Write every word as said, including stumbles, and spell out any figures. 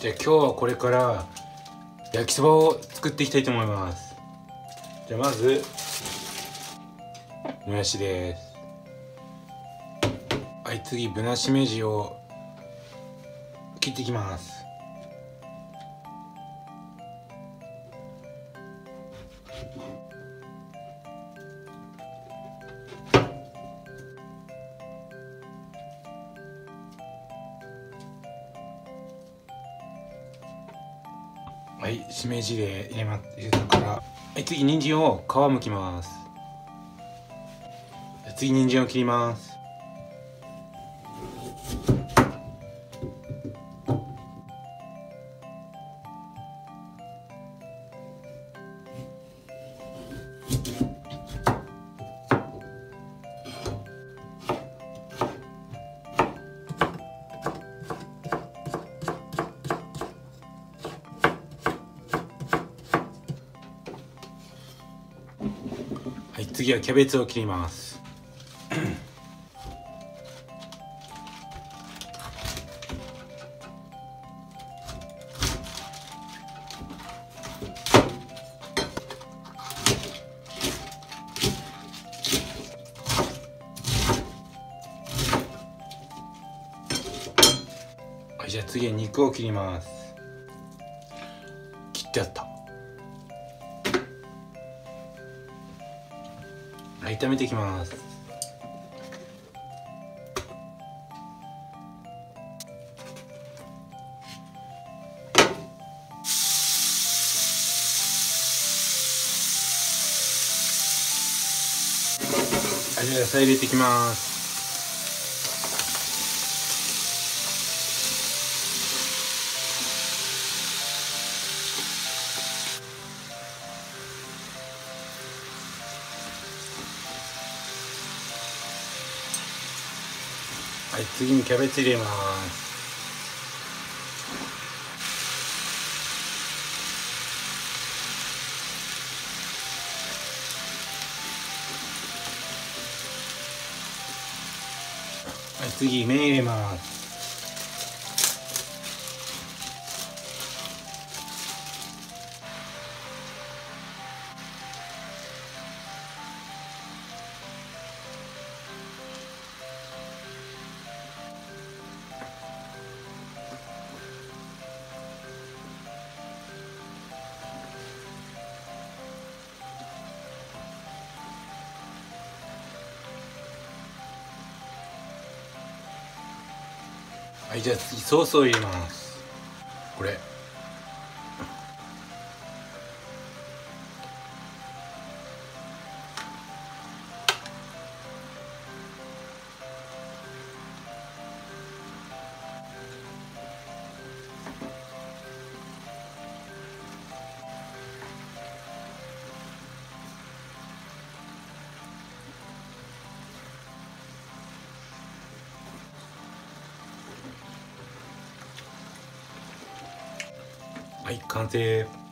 じゃあ今日はこれから焼きそばを作っていきたいと思います。じゃあまずもやしです。はい、次ぶなしめじを切っていきます。はい、しめじで入れま入れたから、はい、次人参を皮むきます。次人参を切ります。はい、次はキャベツを切ります。はい、じゃあ次は肉を切ります。切ってあった。はい、炒めていきます。はい、じゃあ野菜入れていきます。はい、次にキャベツ入れます。はい、次麺入れます。はい、じゃあ次ソースを入れます。これはい、完成。